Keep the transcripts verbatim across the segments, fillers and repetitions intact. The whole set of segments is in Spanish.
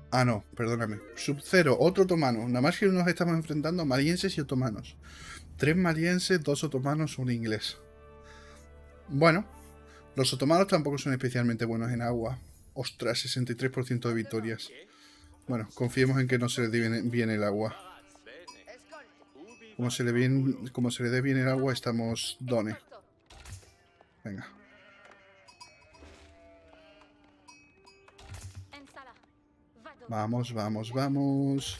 Ah, no, perdóname. Sub-Zero, otro otomano. Nada más que nos estamos enfrentando a malienses y otomanos. Tres malienses, dos otomanos, un inglés. Bueno, los otomanos tampoco son especialmente buenos en agua. Ostras, sesenta y tres por ciento de victorias. Bueno, confiemos en que no se le dé bien, bien el agua. Como se le bien, como se le dé bien el agua, estamos done. Venga. Vamos, vamos, vamos.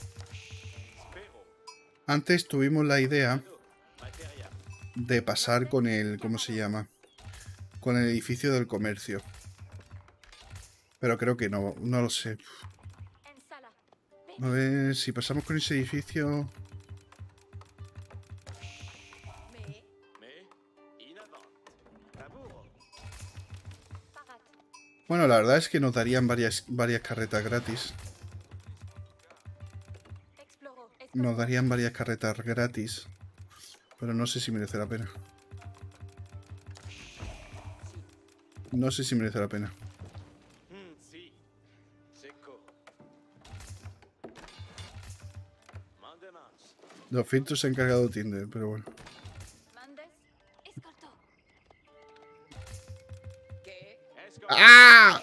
Antes tuvimos la idea de pasar con el... ¿Cómo se llama? Con el edificio del comercio. Pero creo que no, no lo sé. A ver, si pasamos con ese edificio... Bueno, la verdad es que nos darían varias, varias carretas gratis. Nos darían varias carretas gratis. Pero no sé si merece la pena. No sé si merece la pena. Los filtros se han cargado Tinder, pero bueno. ¡Ah!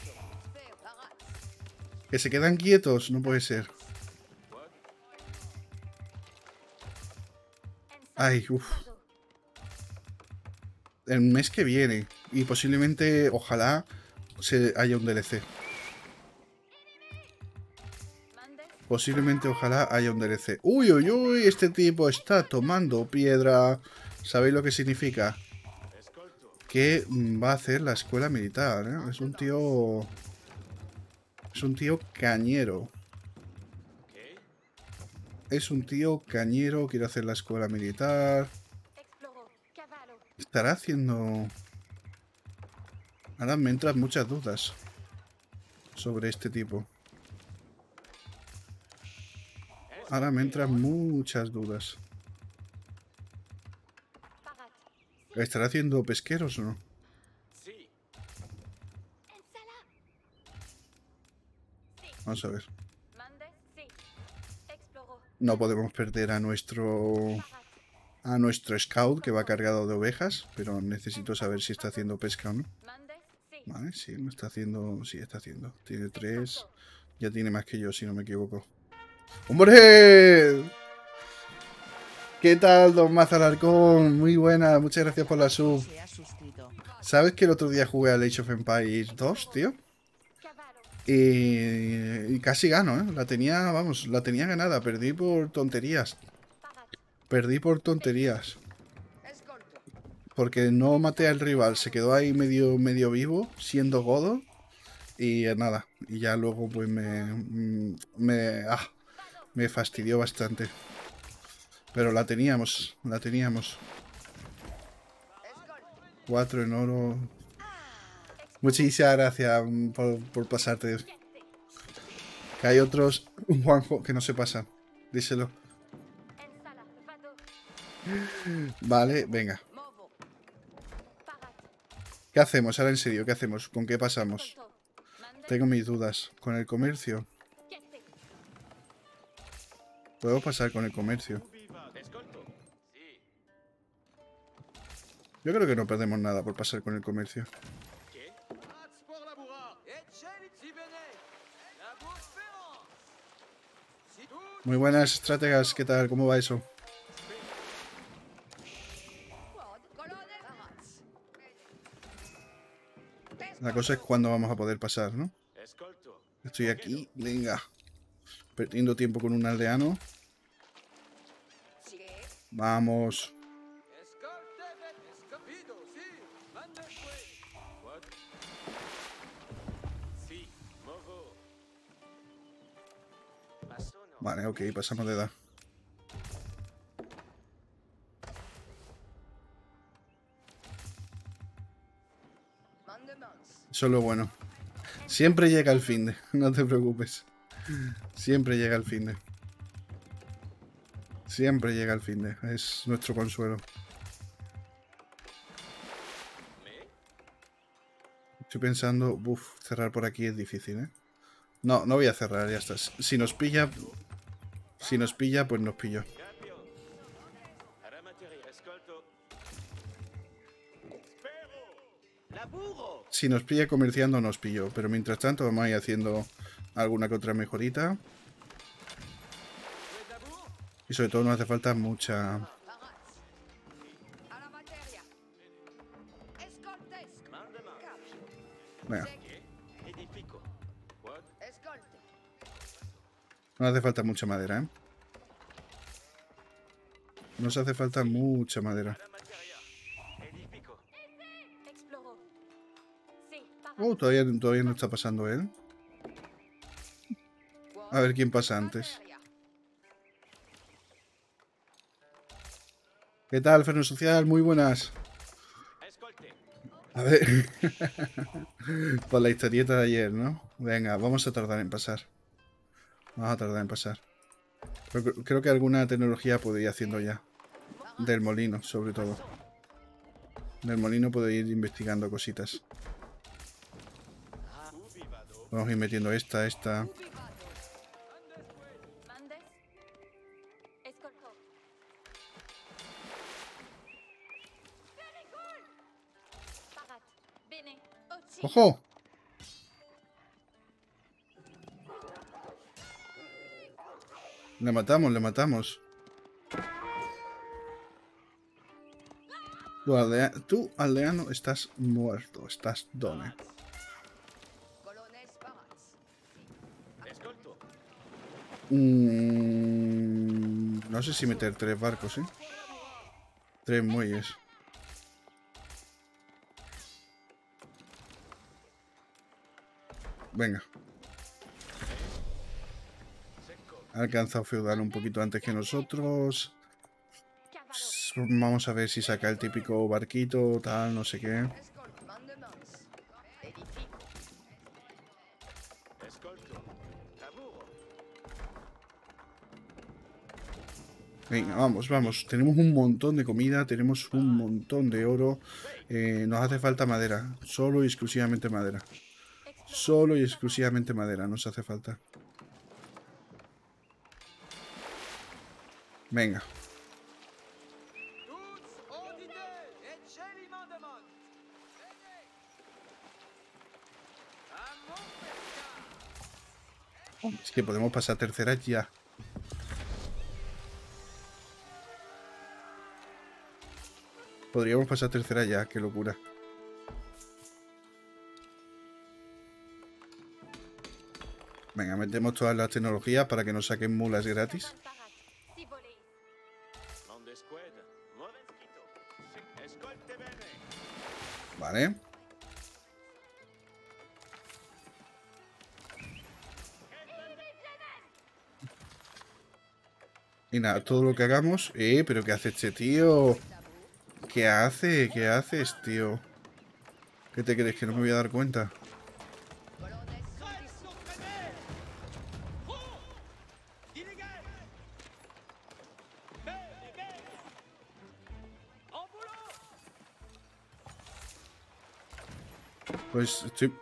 Que se quedan quietos, no puede ser. Ay, uff. El mes que viene. Y posiblemente, ojalá, se haya un D L C. Posiblemente, ojalá, haya un D L C. Uy, uy, uy, este tipo está tomando piedra. ¿Sabéis lo que significa? Que va a hacer la escuela militar, ¿eh? Es un tío... Es un tío cañero. Es un tío cañero, quiere hacer la escuela militar. Estará haciendo... Ahora me entran muchas dudas sobre este tipo. Ahora me entran muchas dudas. ¿Estará haciendo pesqueros o no? Vamos a ver. No podemos perder a nuestro... A nuestro scout que va cargado de ovejas. Pero necesito saber si está haciendo pesca o no. Vale, sí, me está haciendo... Sí, está haciendo. Tiene tres. Ya tiene más que yo, si no me equivoco. ¡Hombre! ¿Qué tal, don Mazalarcón? Muy buena, muchas gracias por la sub. ¿Sabes que el otro día jugué a Age of Empires dos, tío? Y, y casi gano, ¿eh? La tenía, vamos, la tenía ganada. Perdí por tonterías. Perdí por tonterías. Porque no maté al rival. Se quedó ahí medio, medio vivo, siendo godo. Y nada. Y ya luego pues me... Me... Ah, me fastidió bastante. Pero la teníamos, la teníamos. Cuatro en oro. Muchísimas gracias por, por pasarte. Que hay otros, Juanjo, que no se pasan. Díselo. Vale, venga. ¿Qué hacemos? Ahora en serio, ¿qué hacemos? ¿Con qué pasamos? Tengo mis dudas. ¿Con el comercio? Puedo pasar con el comercio. Yo creo que no perdemos nada por pasar con el comercio. Muy buenas, estrategas. ¿Qué tal? ¿Cómo va eso? La cosa es cuándo vamos a poder pasar, ¿no? Estoy aquí. Venga. Perdiendo tiempo con un aldeano. Vamos. Vale, ok, pasamos de edad. Eso es lo bueno. Siempre llega el fin de. No te preocupes. Siempre llega el fin de. Siempre llega el fin de. Es nuestro consuelo. Estoy pensando... Uf, cerrar por aquí es difícil, ¿eh? No, no voy a cerrar, ya está. Si nos pilla... Si nos pilla, pues nos pilló. Si nos pilla comerciando, nos pilló. Pero mientras tanto vamos a ir haciendo alguna que otra mejorita. Y sobre todo nos hace falta mucha... Venga. Nos hace falta mucha madera, ¿eh? Nos hace falta mucha madera. Oh, todavía, todavía no está pasando él. A ver quién pasa antes. ¿Qué tal, Ferno Social? Muy buenas. A ver. Por la historieta de ayer, ¿no? Venga, vamos a tardar en pasar. Vamos a tardar en pasar. Pero creo que alguna tecnología puedo ir haciendo ya. Del molino, sobre todo. Del molino puedo ir investigando cositas. Vamos a ir metiendo esta, esta. ¡Ojo! Le matamos, le matamos. Tú, aldea tú, aldeano, estás muerto. Estás done. Mm, no sé si meter tres barcos, ¿eh? Tres muelles. Venga. Ha alcanzado feudal un poquito antes que nosotros. Vamos a ver si saca el típico barquito, tal, no sé qué. Venga, vamos, vamos. Tenemos un montón de comida, tenemos un montón de oro. Eh, nos hace falta madera. Solo y exclusivamente madera. Solo y exclusivamente madera nos hace falta. Venga. Es que podemos pasar tercera ya. Podríamos pasar tercera ya, qué locura. Venga, metemos todas las tecnologías para que nos saquen mulas gratis. Vale. Y nada, todo lo que hagamos... Eh, pero ¿qué hace este tío? ¿Qué hace? ¿Qué haces, tío? ¿Qué te crees? ¿Que no me voy a dar cuenta? Pues estoy...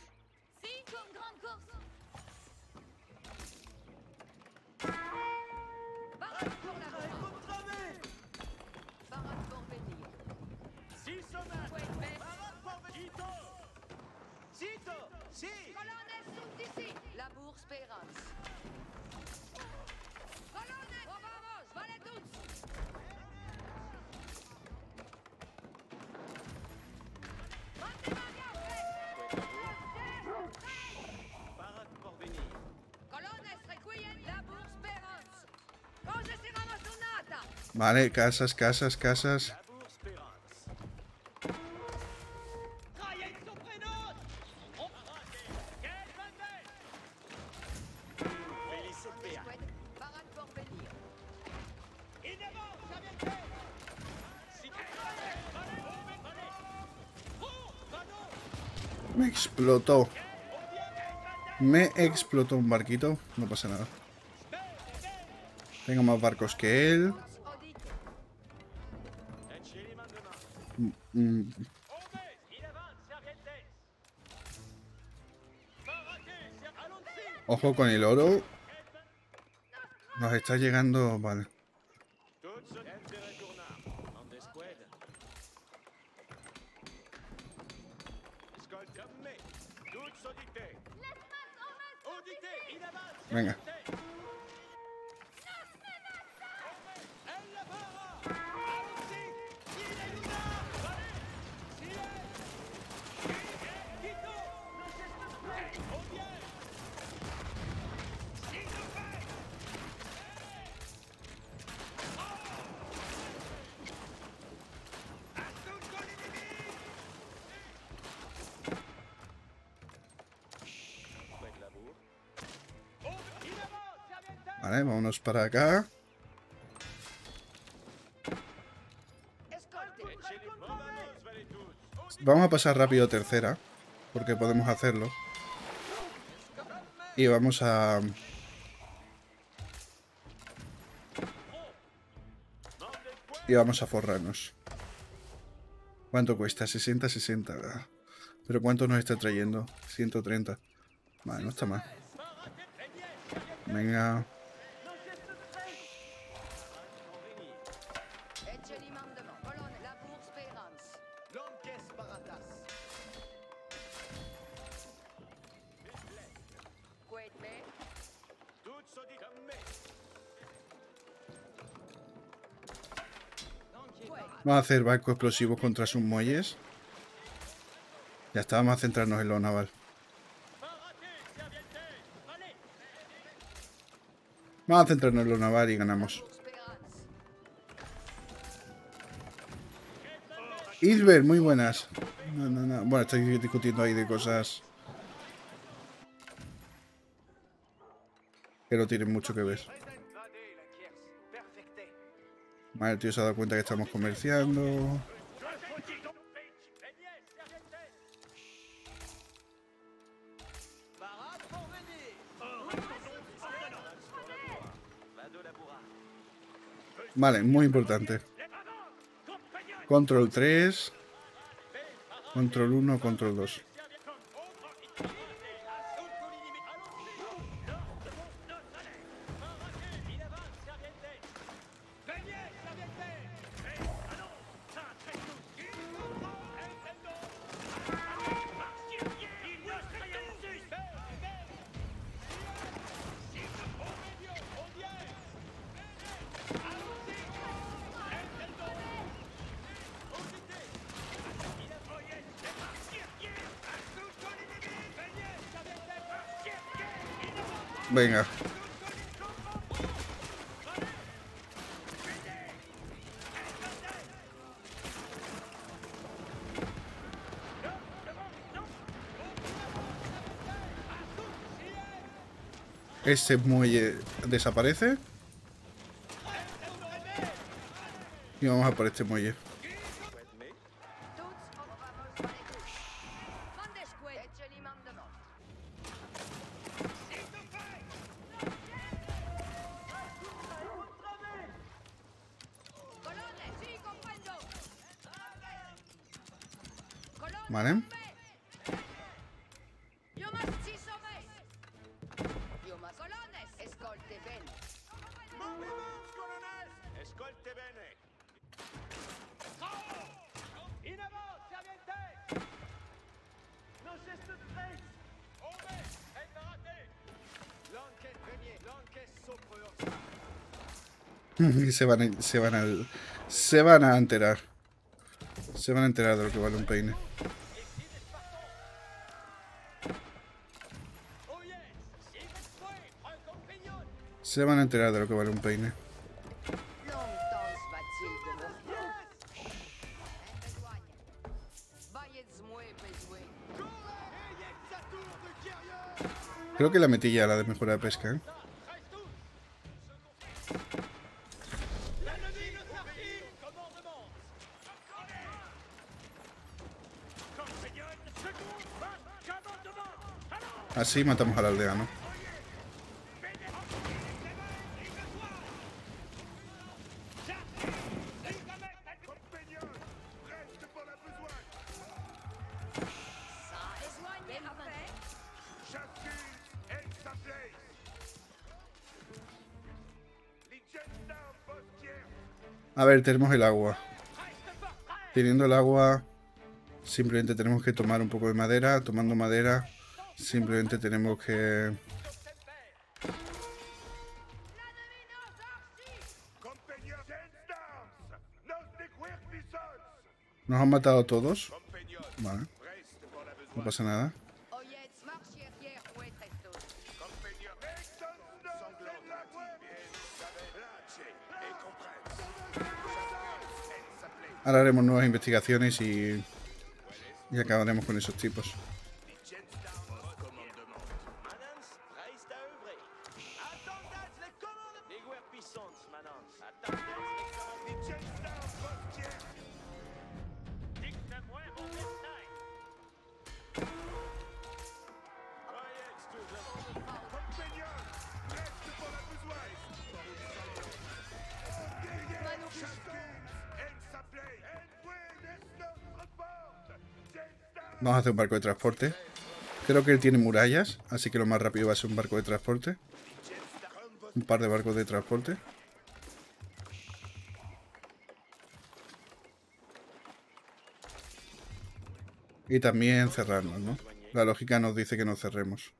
Vale, casas, casas, casas. Me explotó. Me explotó un barquito. No pasa nada. Tengo más barcos que él. Mm, mm. Ojo con el oro. Nos está llegando... Vale. Venga. Vale, vámonos para acá. Vamos a pasar rápido a tercera, porque podemos hacerlo. Y vamos a... Y vamos a forrarnos. ¿Cuánto cuesta? sesenta, sesenta. Pero ¿cuánto nos está trayendo? ciento treinta. Vale, no está mal. Venga. Vamos a hacer barcos explosivos contra sus muelles. Ya está, vamos a centrarnos en lo naval. Vamos a centrarnos en lo naval y ganamos. Isbert, muy buenas. No, no, no. Bueno, estoy discutiendo ahí de cosas que no tienen mucho que ver. Vale, el tío se ha dado cuenta que estamos comerciando. Vale, muy importante. Control tres. Control uno, control dos. Venga. Ese muelle desaparece. Y vamos a por este muelle. Vale. se van a, se van a se van a enterar. Se van a enterar de lo que vale un peine. Se van a enterar de lo que vale un peine. Creo que la metí ya, la de mejora de pesca, ¿eh? Así matamos al aldeano. A ver, tenemos el agua. Teniendo el agua, simplemente tenemos que tomar un poco de madera. Tomando madera, simplemente tenemos que... Nos han matado todos. Vale. No pasa nada. Ahora haremos nuevas investigaciones y, y acabaremos con esos tipos. Vamos a hacer un barco de transporte. Creo que él tiene murallas, así que lo más rápido va a ser un barco de transporte. Un par de barcos de transporte. Y también cerrarnos, ¿no? La lógica nos dice que nos cerremos.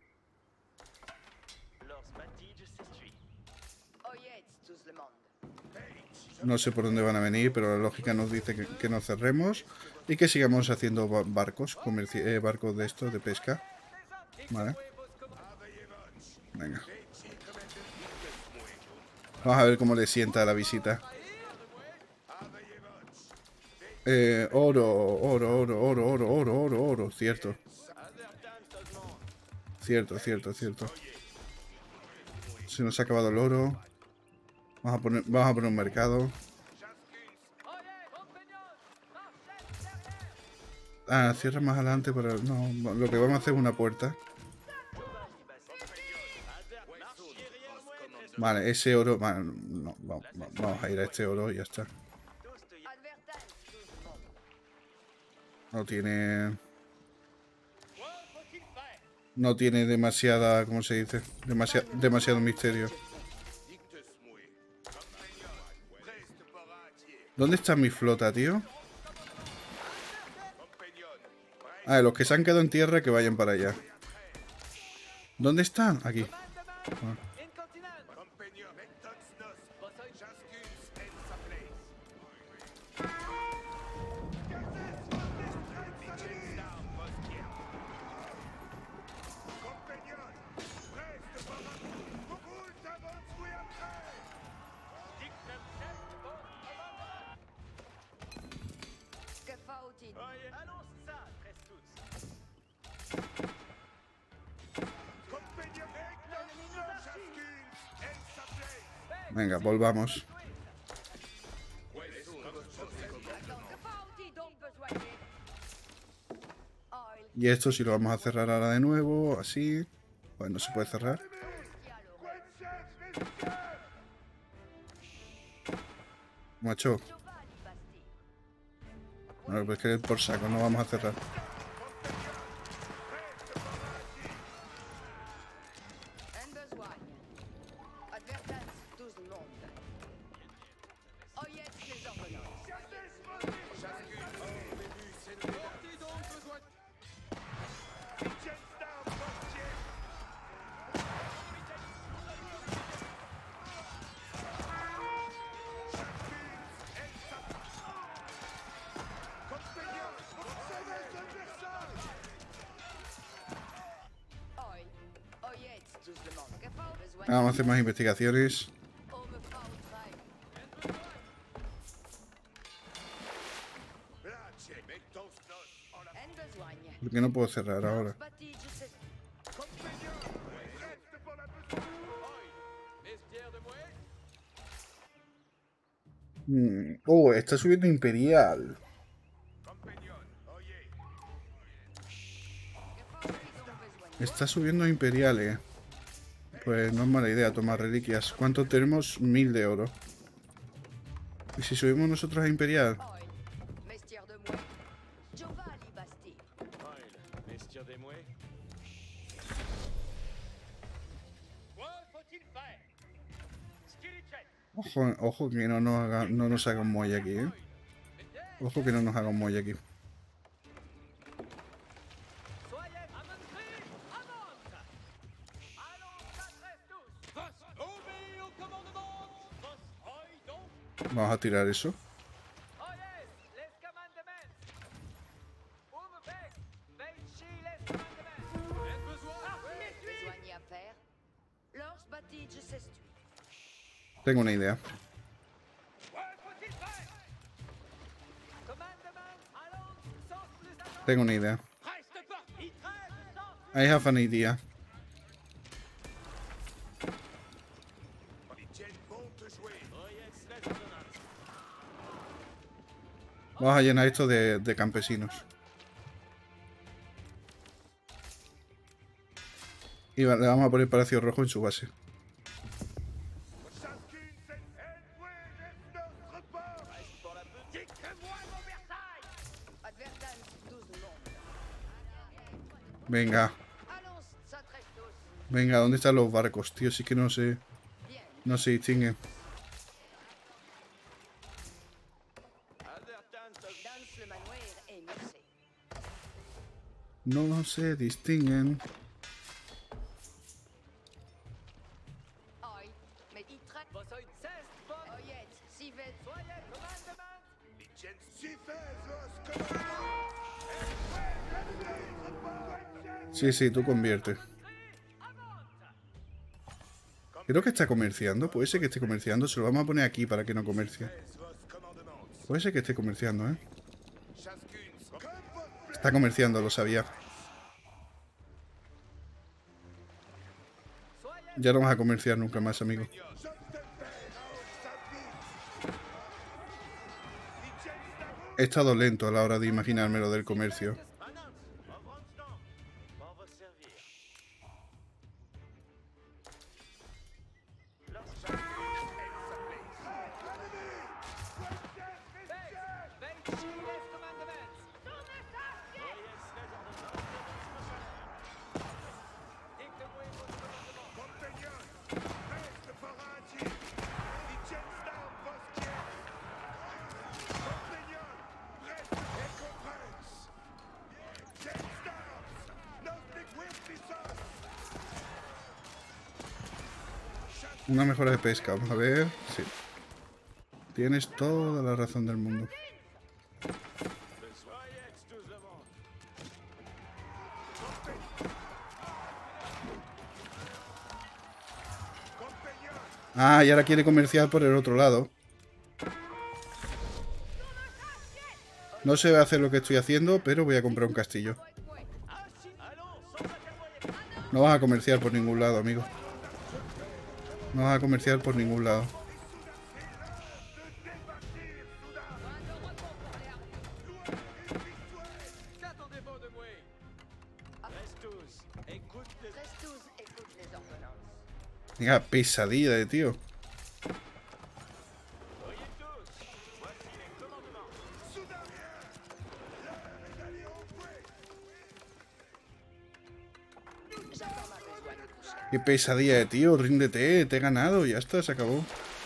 No sé por dónde van a venir, pero la lógica nos dice que, que nos cerremos y que sigamos haciendo barcos, eh, barcos de estos, de pesca. Vale. Venga. Vamos a ver cómo le sienta la visita. Eh, oro, oro, oro, oro, oro, oro, oro, oro. Cierto. Cierto, cierto, cierto. Se nos ha acabado el oro. Vamos a poner, vamos a poner un mercado. Ah, cierra más adelante, pero no, lo que vamos a hacer es una puerta. Vale, ese oro... Vale, no, vamos, vamos a ir a este oro y ya está. No tiene... No tiene demasiada... ¿Cómo se dice? Demasiado, demasiado misterio. ¿Dónde está mi flota, tío? Ah, los que se han quedado en tierra que vayan para allá. ¿Dónde están? Aquí. Ah. Venga, volvamos. Y esto si lo vamos a cerrar ahora de nuevo, así. Pues no se puede cerrar. Macho. Bueno, pues que por saco, no vamos a cerrar. Vamos a hacer más investigaciones. ¿Por qué no puedo cerrar ahora? Mm. Oh, está subiendo Imperial. Está subiendo Imperial, eh. Pues no es mala idea tomar reliquias. ¿Cuánto tenemos? Mil de oro. ¿Y si subimos nosotros a Imperial? Ojo, ojo que no nos haga, no nos haga un muelle aquí, ¿eh? Ojo que no nos haga un muelle aquí. Vamos a tirar eso. Tengo una idea. Tengo una idea. I have an idea. Vamos a llenar esto de, de campesinos. Y le vamos a poner Palacio Rojo en su base. Venga. Venga, ¿dónde están los barcos, tío? Sí que no sé. No se distinguen. No se distinguen. Sí, sí, tú convierte. Creo que está comerciando. Puede ser que esté comerciando. Se lo vamos a poner aquí para que no comercie. Puede ser que esté comerciando, ¿eh? Está comerciando, lo sabía. Ya no vas a comerciar nunca más, amigo. He estado lento a la hora de imaginarme lo del comercio. Una mejora de pesca, vamos a ver. Sí. Tienes toda la razón del mundo. Ah, y ahora quiere comerciar por el otro lado. No sé hacer lo que estoy haciendo, pero voy a comprar un castillo. No vas a comerciar por ningún lado, amigo. No vas a comerciar por ningún lado. Venga, pesadilla de tío. Qué pesadilla de tío, ríndete, te he ganado, ya está, se acabó.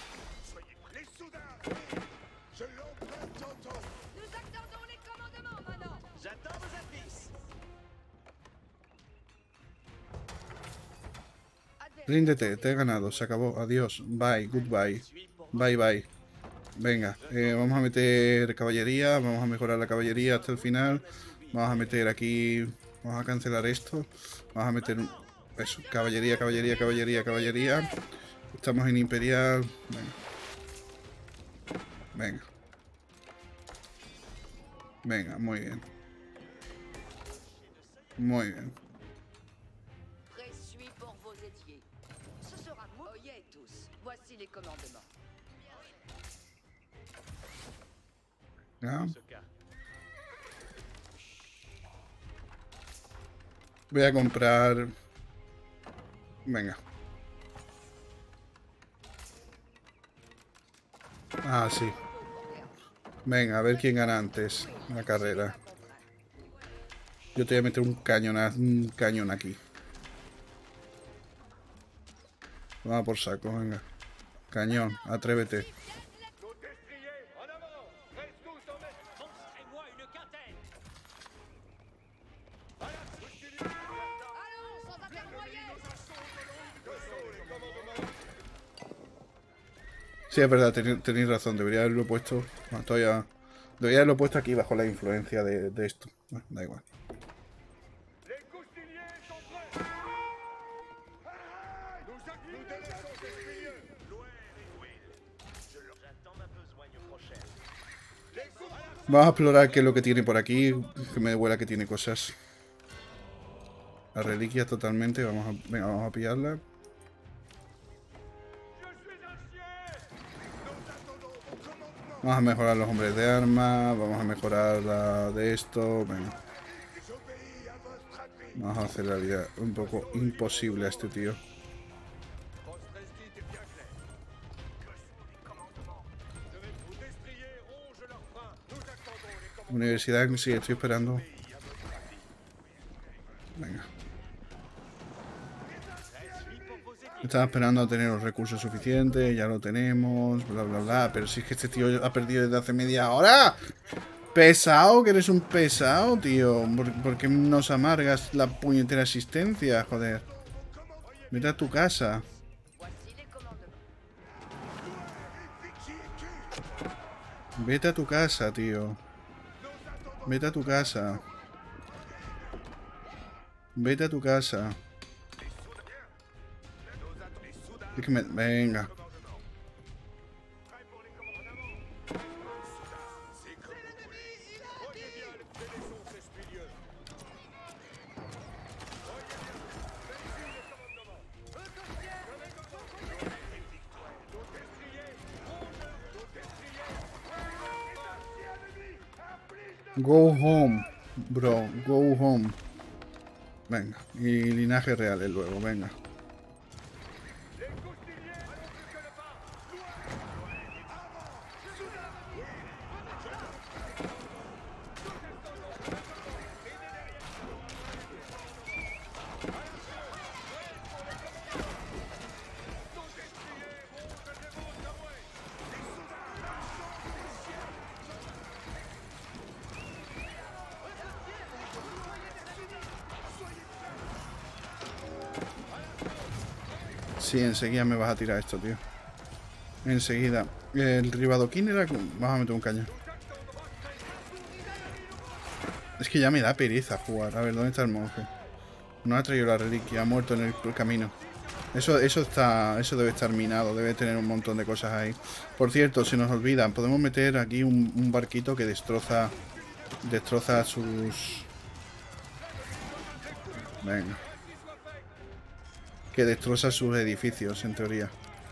Ríndete, te he ganado, se acabó, adiós, bye, goodbye, bye bye. Venga, eh, vamos a meter caballería, vamos a mejorar la caballería hasta el final. Vamos a meter aquí, vamos a cancelar esto, vamos a meter eso, caballería, caballería, caballería, caballería. Estamos en imperial, venga. Venga. Venga, muy bien. Muy bien. ¿Ya? Voy a comprar... Venga. Ah, sí. Venga, a ver quién gana antes la carrera. Yo te voy a meter un cañón, un cañón aquí. Vamos por saco, venga. Cañón, atrévete. Sí, es verdad, tenéis, tenéis razón. Debería haberlo puesto. Bueno, todavía. Debería haberlo puesto aquí bajo la influencia de, de esto. Bueno, da igual. Vamos a explorar qué es lo que tiene por aquí. Que me huela que tiene cosas. Las reliquias totalmente. Vamos a, venga, vamos a pillarla. Vamos a mejorar los hombres de arma. Vamos a mejorar la de esto. Venga. Vamos a hacer la vida un poco imposible a este tío. Universidad, sí, estoy esperando. Venga. Estaba esperando a tener los recursos suficientes, ya lo tenemos, bla bla bla. Pero si es que este tío ha perdido desde hace media hora. Pesado, que eres un pesado, tío. ¿Por, por qué nos amargas la puñetera existencia, joder? Vete a tu casa. Vete a tu casa, tío. Vete a tu casa. Vete a tu casa. Es que me... Venga. Go home, bro. Go home. Venga. Y linaje reales luego, venga. Sí, enseguida me vas a tirar esto, tío. Enseguida. El ribadoquín era... Vamos a meter un caño. Es que ya me da pereza jugar. A ver, ¿dónde está el monje? No ha traído la reliquia, ha muerto en el camino. Eso, eso está, eso debe estar minado, debe tener un montón de cosas ahí. Por cierto, se nos olvida, podemos meter aquí un, un barquito que destroza, destroza sus... Venga. Que destroza sus edificios, en teoría.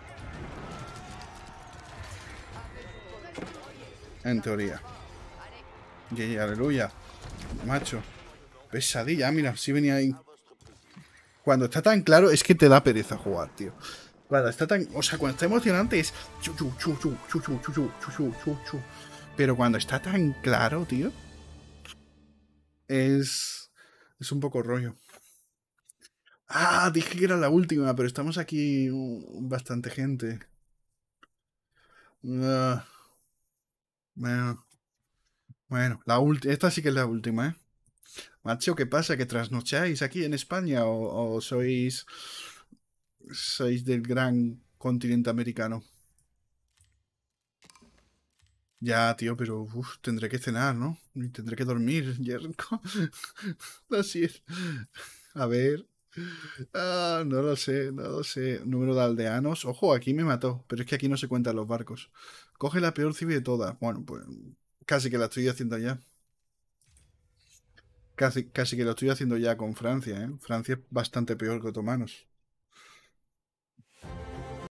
En teoría. Y aleluya. Macho. Pesadilla, mira, si venía ahí. Cuando está tan claro es que te da pereza jugar, tío. Cuando está tan... O sea, cuando está emocionante es... Chu, chu, chu, chu, chu, chu, chu, chu, chu, chu, chu. Pero cuando está tan claro, tío... Es... Es un poco rollo. Ah, dije que era la última, pero estamos aquí bastante gente. Uh, bueno. Bueno, la última... Esta sí que es la última, ¿eh? Macho, ¿qué pasa? ¿Que trasnocháis aquí en España? ¿O, o sois... sois del gran continente americano? Ya, tío, pero uf, tendré que cenar, ¿no? Y tendré que dormir, Jerko. Así es. A ver. Ah, no lo sé, no lo sé. Número de aldeanos. Ojo, aquí me mató. Pero es que aquí no se cuentan los barcos. Coge la peor civi de todas. Bueno, pues casi que la estoy haciendo ya. Casi, casi que lo estoy haciendo ya con Francia, ¿eh? Francia es bastante peor que otomanos.